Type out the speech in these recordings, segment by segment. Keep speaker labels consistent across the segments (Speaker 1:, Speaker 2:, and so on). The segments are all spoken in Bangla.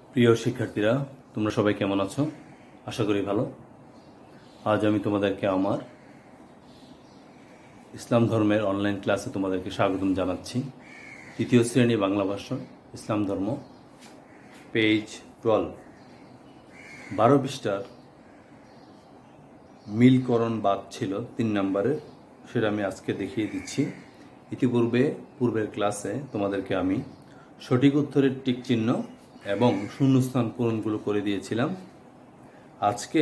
Speaker 1: প্রিয় শিক্ষার্থীরা, তোমরা সবাই কেমন আছো? আশা করি ভালো। আজ আমি তোমাদেরকে আমার ইসলাম ধর্মের অনলাইন ক্লাসে তোমাদেরকে স্বাগতম জানাচ্ছি। তৃতীয় শ্রেণী বাংলা ভাষণ ইসলাম ধর্ম, পেজ 12, 12 পৃষ্ঠার মিলকরণ বাদ ছিল 3 নম্বরে, সেটা আমি আজকে দেখিয়ে দিচ্ছি। পূর্বের ক্লাসে তোমাদেরকে আমি সঠিক উত্তরের টিক চিহ্ন এবং শূন্যস্থান পূরণগুলো করে দিয়েছিলাম। আজকে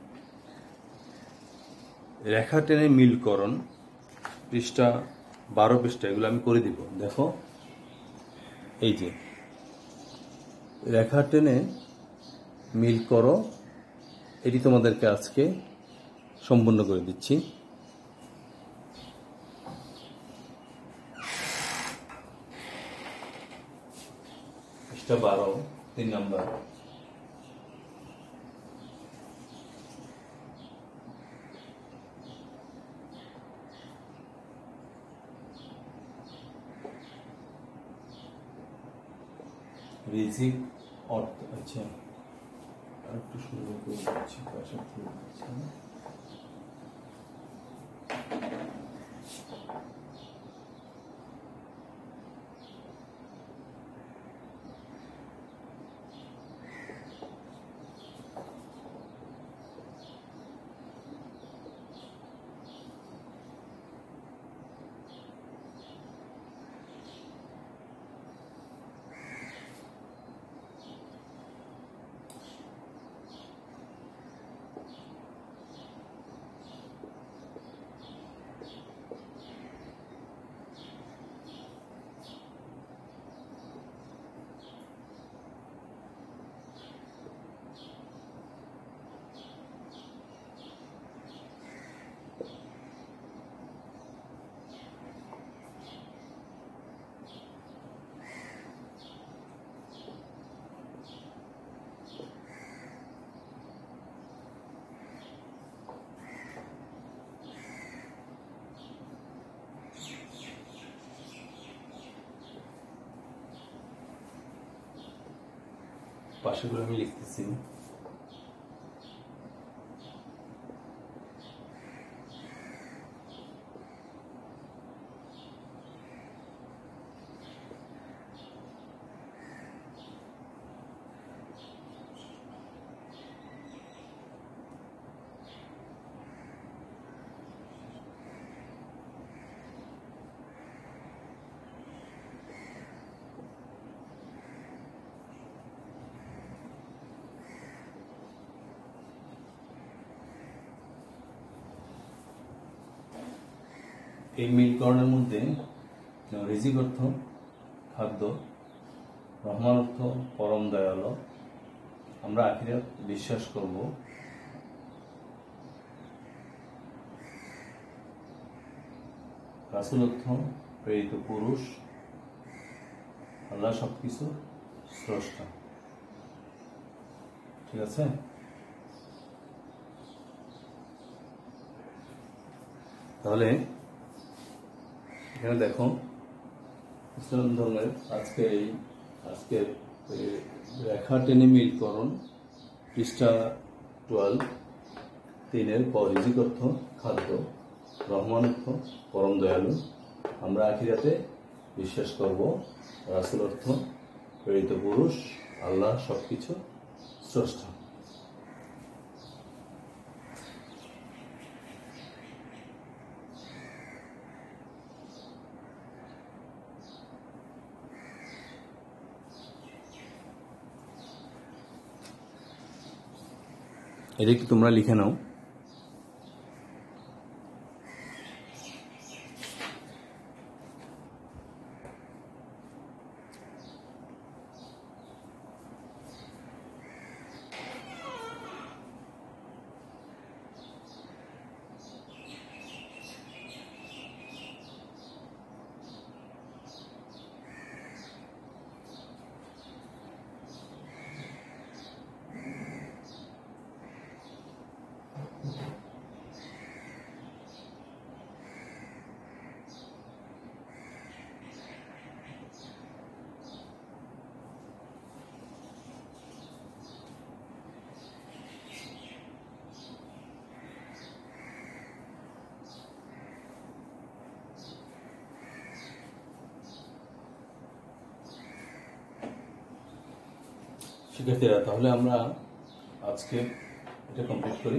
Speaker 1: রেখা টেনে মিলকরণ পৃষ্ঠা 12 পৃষ্ঠা, এগুলো আমি করে দিব। দেখো, এই যে রেখা টেনে মিল করো, এটি তোমাদেরকে আজকে সম্পূর্ণ করে দিচ্ছি। পৃষ্ঠা 12, 3 নম্বর। রিজিক অর্থ, আচ্ছা একটু সুন্দর করে দিচ্ছি, পাশে ফুল দিচ্ছি না। পাশেগুলো আমি লিখতেছি। এই মিলকরণের মধ্যে রিজিক অর্থ খাদ্য, রহমান অর্থ পরম দয়ালু, আমরা আখিরাত বিশ্বাস করব, রাসূল অর্থ প্রেরিত পুরুষ, আল্লাহ সবকিছু স্রষ্টা। ঠিক আছে? তাহলে এখানে দেখো, ইসলাম ধর্মের আজকে রেখা টেনে মিলকরণ পৃষ্ঠা 12, 3 পর রিজিক অর্থ খাদ্য, রহমান অর্থ পরম দয়ালু, আমরা আখিরাতে বিশ্বাস করব, রাসূল অর্থ প্রেরিত পুরুষ, আল্লাহ সবকিছু স্রষ্টা। এটা একটু তোমরা লিখে নাও। শিক্ষার্থীরা, তাহলে আমরা আজকে এটা কমপ্লিট করি।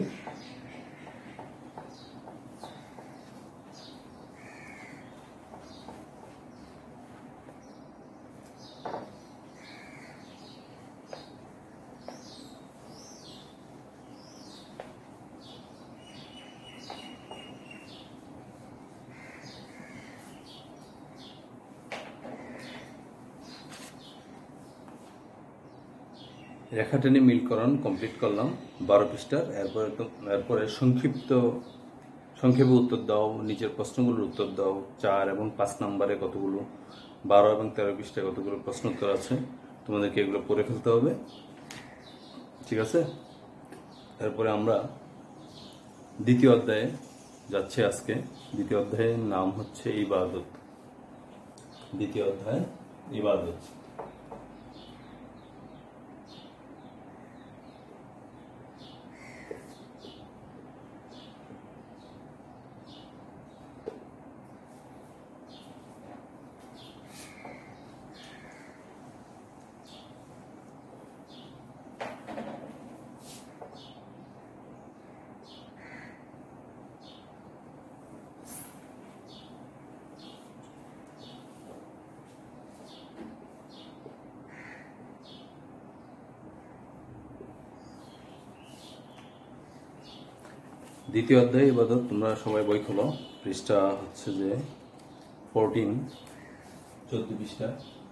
Speaker 1: রেখা টেনে মিলকরণ কমপ্লিট করলাম 12 পৃষ্ঠার। এরপরে সংক্ষেপে উত্তর দাও, নিচের প্রশ্নগুলোর উত্তর দাও। 4 এবং 5 নম্বরে কতগুলো, 12 এবং 13 পৃষ্ঠায় কতগুলো প্রশ্ন উত্তর আছে, তোমাদেরকে এগুলো পড়ে ফেলতে হবে, ঠিক আছে? এরপরে আমরা দ্বিতীয় অধ্যায়ে যাচ্ছি আজকে। দ্বিতীয় অধ্যায়ের নাম হচ্ছে ইবাদত। দ্বিতীয় অধ্যায় ইবাদত। দ্বিতীয় অধ্যায় ইবাদত। তোমরা সবাই বই খোলো, পৃষ্ঠা হচ্ছে যে 14, 14 পৃষ্ঠা।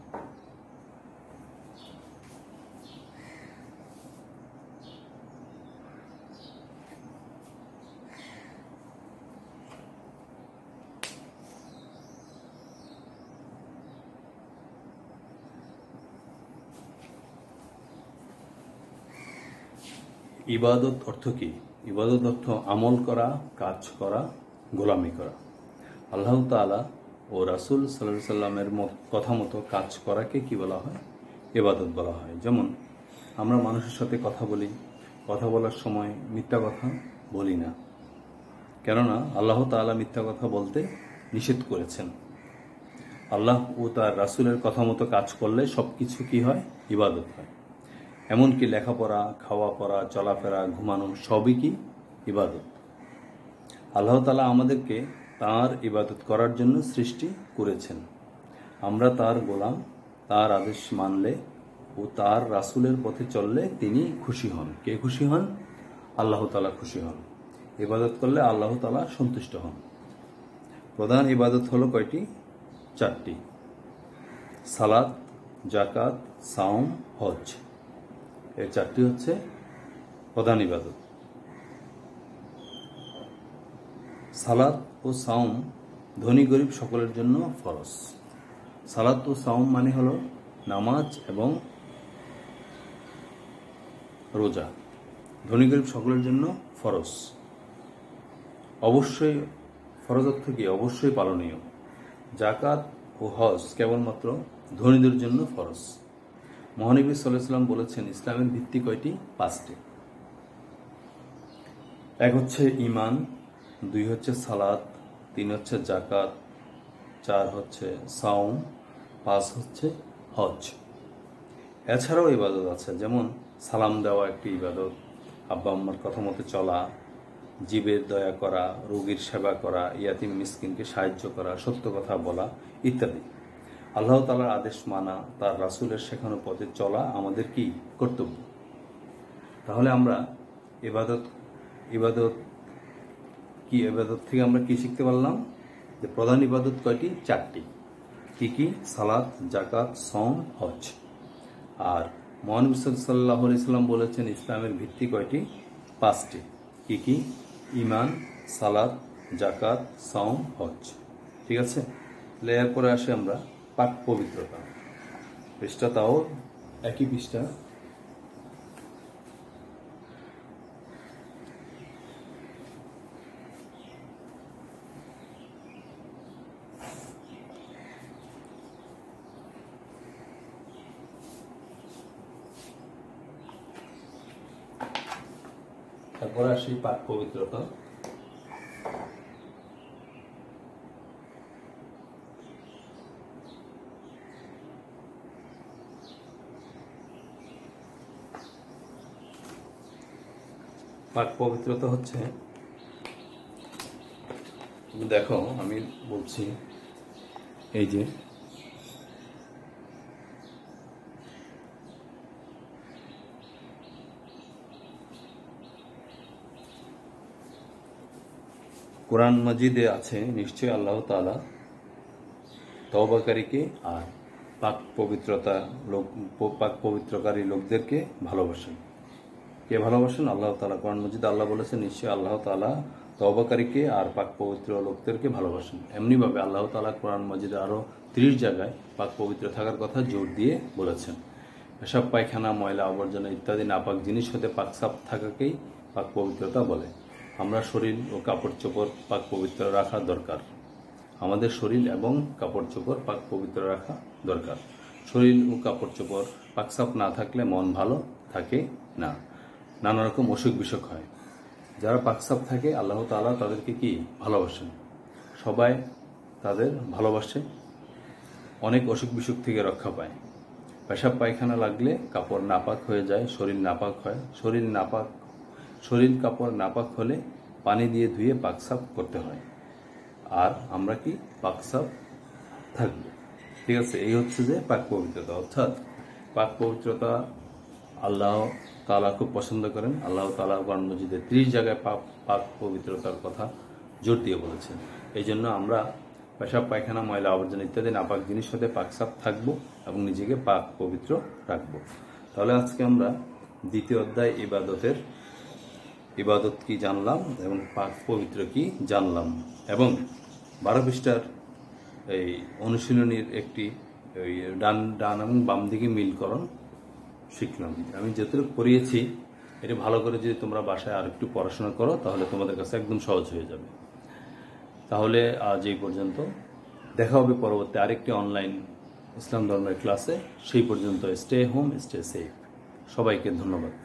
Speaker 1: ইবাদত অর্থ কি? ইবাদত অর্থ আমল করা, কাজ করা, গোলামি করা। আল্লাহ তাআলা ও রাসূল সাল্লাল্লাহু আলাইহি সাল্লামের কথা মতো কাজ করাকে কি বলা হয়? ইবাদত বলা হয়। যেমন আমরা মানুষের সাথে কথা বলি, কথা বলার সময় মিথ্যা কথা বলি না, কেননা আল্লাহ তাআলা মিথ্যা কথা বলতে নিষেধ করেছেন। আল্লাহ ও তার রাসূলের কথা মতো কাজ করলে সবকিছু কি হয়? ইবাদত হয়। এমনকি লেখাপড়া, খাওয়া পড়া, চলাফেরা, ঘুমানো সবই কি? ইবাদত। আল্লাহ তাআলা আমাদেরকে তার ইবাদত করার জন্য সৃষ্টি করেছেন। আমরা তার গোলাম। তার আদেশ মানলে ও তার রাসূলের পথে চললে তিনি খুশি হন। কে খুশি হন? আল্লাহ তাআলা খুশি হন। ইবাদত করলে আল্লাহ তাআলা সন্তুষ্ট হন। প্রধান ইবাদত হলো কয়টি? 4টি। সালাত, যাকাত, সাওম, হজ। এই 4টি হচ্ছে প্রধান ইবাদত। সালাত ও সাওম ধনী গরিব সকলের জন্য ফরজ। সালাত ও সাওম মানে হলো নামাজ এবং রোজা। ধনী গরিব সকলের জন্য ফরজ। অবশ্যই ফরজ অর্থ কি? অবশ্যই পালনীয়। যাকাত ও হজ কেবলমাত্র ধনীদের জন্য ফরজ। মহানবী সাল্লাল্লাহু আলাইহি ওয়াসাল্লাম বলেছেন, ইসলামের ভিত্তি কয়টি? 5টি। 1 হচ্ছে ঈমান, 2 হচ্ছে সালাত, 3 হচ্ছে যাকাত, 4 হচ্ছে সাওম, 5 হচ্ছে হজ। এছাড়াও ইবাদত আছে, যেমন সালাম দেওয়া একটি ইবাদত, আব্বা আম্মার কথা মতো চলা, জীবের দয়া করা, রোগীর সেবা করা, ইয়াতিম মিসকিনকে সাহায্য করা, সত্য কথা বলা ইত্যাদি। আল্লাহ তাআলার আদেশ মানা, তার রাসূলের শেখানো পথে চলা আমাদের কি? কর্তব্য। তাহলে আমরা ইবাদত থেকে আমরা কি শিখতে পারলাম? যে প্রধান ইবাদত কয়টি? 4টি। কি কি? সালাত, যাকাত, সাওম, হজ। আর মহানবী সাল্লাল্লাহু আলাইহি ওয়াসাল্লাম বলেছেন, ইসলামের ভিত্তি কয়টি? 5টি। কি কি? ঈমান, সালাত, যাকাত, সাওম, হজ। ঠিক আছে? এরপরে আসে আমরা পাক পবিত্রতা। পৃষ্ঠা তাও একই পৃষ্ঠা। তারপরে আসি পাক পবিত্রতা। পাক পবিত্রতা হচ্ছে, দেখো আমি বলছি, এই যে কোরআন মাজিদে আছে নিশ্চয়ই আল্লাহ তাআলা তওবাকারীকে আর পাক পবিত্রকারী লোকদেরকে ভালোবাসেন। কে ভালোবাসেন? আল্লাহ তাআলা। কোরআন মাজিদে আল্লাহ বলেছেন নিশ্চয়ই আল্লাহ তাআলা তওবাকারীকে আর পাক পবিত্র লোকদেরকে ভালোবাসেন। এমনিভাবে আল্লাহ তাআলা কোরআন মাজিদে আরও 30 জায়গায় পাক পবিত্র থাকার কথা জোর দিয়ে বলেছেন। পেশাব পায়খানা ময়লা আবর্জনা ইত্যাদি নাপাক জিনিস হতে পাক সাফ থাকাকেই পাক পবিত্রতা বলে। আমরা শরীর ও কাপড় চোপড় পাক পবিত্র রাখা দরকার। আমাদের শরীর এবং কাপড় চোপড় পাক পবিত্র রাখা দরকার। শরীর ও কাপড় চোপড় পাকসাফ না থাকলে মন ভালো থাকে না, নানা রকম অসুখ বিসুখ হয়। যারা পাকসাফ থাকে আল্লাহ তাআলা তাদেরকে কি ভালোবাসেন, সবাই তাদের ভালোবাসে, অনেক অসুখ বিসুখ থেকে রক্ষা পায়। পেশাব পায়খানা লাগলে কাপড় নাপাক হয়ে যায়, শরীর নাপাক হয়। শরীর কাপড় নাপাক হলে পানি দিয়ে ধুয়ে পাকসাফ করতে হয়। আর আমরা কি পাকসাফ থাকবো। ঠিক আছে, এই হচ্ছে যে পাক পবিত্রতা। অর্থাৎ পাক পবিত্রতা আল্লাহ তাআলা খুব পছন্দ করেন। আল্লাহ তাআলা কোরআন মাজিদে 30 জায়গায় পাক পবিত্রতার কথা জোর দিয়ে বলেছেন। এই জন্য আমরা পেশাব পায়খানা ময়লা আবর্জনা ইত্যাদি নাপাক জিনিস হতে পাকসাফ থাকবো এবং নিজেকে পাক পবিত্র রাখবো। তাহলে আজকে আমরা দ্বিতীয় অধ্যায় ইবাদত কি জানলাম এবং পাক পবিত্র কি জানলাম, এবং 12 পৃষ্ঠার এই অনুশীলনীর একটি ডান এবং বাম দিকে মিলকরণ শিখলাম। আমি যতটুকু পড়িয়েছি এটা ভালো করে যদি তোমরা বাসায় আর একটু পড়াশোনা করো তাহলে তোমাদের কাছে একদম সহজ হয়ে যাবে। তাহলে আজ এই পর্যন্ত, দেখা হবে পরবর্তী আরেকটি অনলাইন ইসলাম ধর্মের ক্লাসে। সেই পর্যন্ত স্টে হোম, স্টে সেফ। সবাইকে ধন্যবাদ।